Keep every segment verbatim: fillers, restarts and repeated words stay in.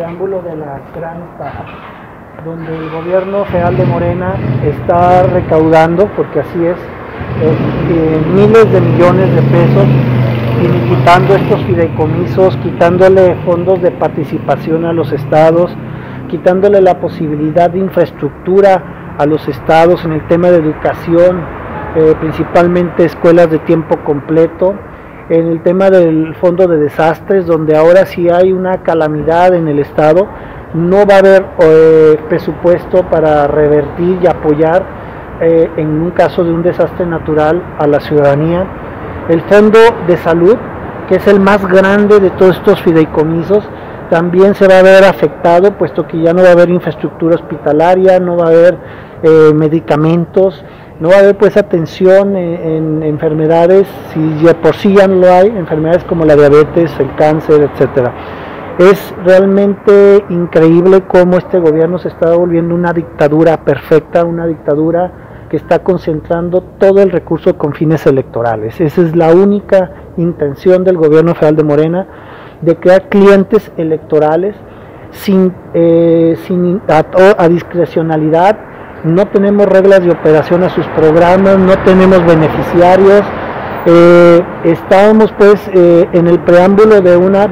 preámbulo de la gran estafa, donde el gobierno federal de Morena está recaudando, porque así es, eh, eh, miles de millones de pesos, y quitando estos fideicomisos, quitándole fondos de participación a los estados, quitándole la posibilidad de infraestructura a los estados en el tema de educación, eh, principalmente escuelas de tiempo completo, en el tema del fondo de desastres, donde ahora si hay una calamidad en el estado, no va a haber eh, presupuesto para revertir y apoyar eh, en un caso de un desastre natural a la ciudadanía. El fondo de salud, que es el más grande de todos estos fideicomisos, también se va a ver afectado, puesto que ya no va a haber infraestructura hospitalaria, no va a haber eh, medicamentos, no va a haber pues atención en, en enfermedades, si ya por sí ya no lo hay, enfermedades como la diabetes, el cáncer, etcétera. Es realmente increíble cómo este gobierno se está volviendo una dictadura perfecta, una dictadura que está concentrando todo el recurso con fines electorales. Esa es la única intención del gobierno federal de Morena, de crear clientes electorales sin, eh, sin a, a discrecionalidad. No tenemos reglas de operación a sus programas, no tenemos beneficiarios. Eh, estábamos pues eh, en el preámbulo de una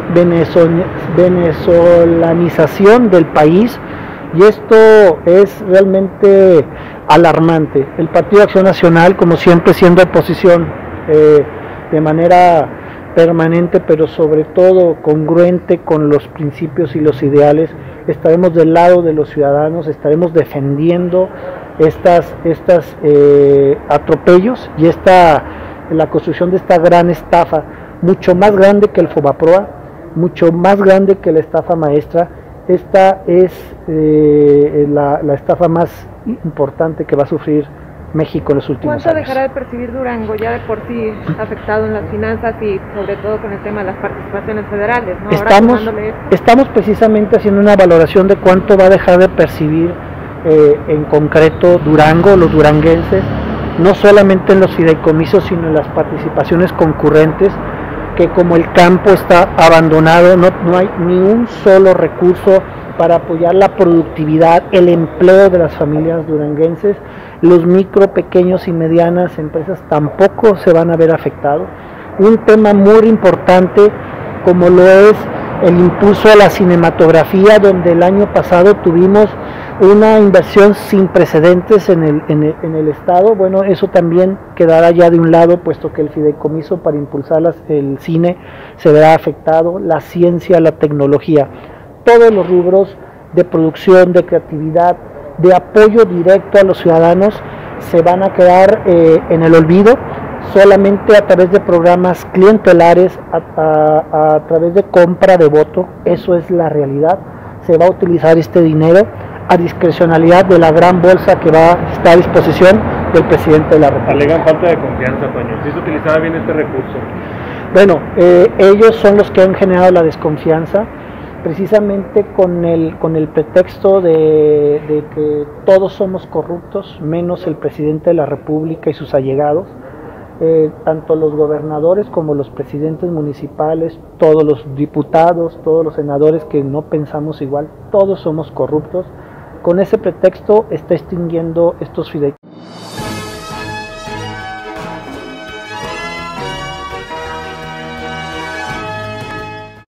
venezolanización del país, y esto es realmente alarmante. El Partido Acción Nacional, como siempre siendo oposición eh, de manera permanente, pero sobre todo congruente con los principios y los ideales, estaremos del lado de los ciudadanos, estaremos defendiendo estas, estas eh, atropellos y esta, la construcción de esta gran estafa, mucho más grande que el Fobaproa, mucho más grande que la estafa maestra. Esta es eh, la, la estafa más importante que va a sufrir México en los últimos ¿Cuánto años. dejará de percibir Durango, ya de por sí afectado en las finanzas y sobre todo con el tema de las participaciones federales, ¿no? Estamos, estamos precisamente haciendo una valoración de cuánto va a dejar de percibir eh, en concreto Durango, los duranguenses, no solamente en los fideicomisos, sino en las participaciones concurrentes, que como el campo está abandonado, no, no hay ni un solo recurso para apoyar la productividad, el empleo de las familias duranguenses. Los micro, pequeños y medianas empresas tampoco se van a ver afectados. Un tema muy importante como lo es el impulso a la cinematografía, donde el año pasado tuvimos una inversión sin precedentes en el, en el, en el estado. Bueno, eso también quedará ya de un lado, puesto que el fideicomiso para impulsar las, el cine se verá afectado, la ciencia, la tecnología, todos los rubros de producción, de creatividad, de apoyo directo a los ciudadanos se van a quedar eh, en el olvido, solamente a través de programas clientelares, a, a, a través de compra de voto. Eso es la realidad. Se va a utilizar este dinero a discrecionalidad de la gran bolsa que va a estar a disposición del presidente de la República. Alegan falta de confianza, Toño. ¿Sí se utilizaba bien este recurso? Bueno, eh, ellos son los que han generado la desconfianza, precisamente con el, con el pretexto de, de que todos somos corruptos, menos el presidente de la República y sus allegados. Eh, tanto los gobernadores como los presidentes municipales, todos los diputados, todos los senadores que no pensamos igual, todos somos corruptos. Con ese pretexto está extinguiendo estos fideicomisos.